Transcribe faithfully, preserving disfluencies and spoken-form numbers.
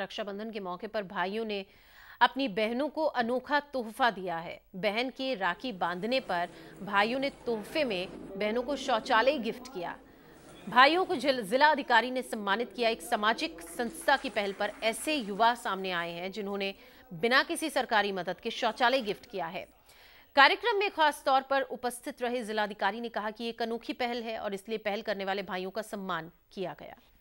रक्षाबंधन के मौके पर भाइयों ने अपनी बहनों को अनोखा तोहफा दिया है। बहन के राखी बांधने पर भाइयों ने तोहफे में बहनों को शौचालय गिफ्ट किया। भाइयों को जिला अधिकारी ने सम्मानित किया। एक सामाजिक संस्था की पहल पर ऐसे युवा सामने आए हैं जिन्होंने बिना किसी सरकारी मदद के शौचालय गिफ्ट किया है। कार्यक्रम में खास तौर पर उपस्थित रहे जिलाधिकारी ने कहा कि एक अनोखी पहल है और इसलिए पहल करने वाले भाइयों का सम्मान किया गया।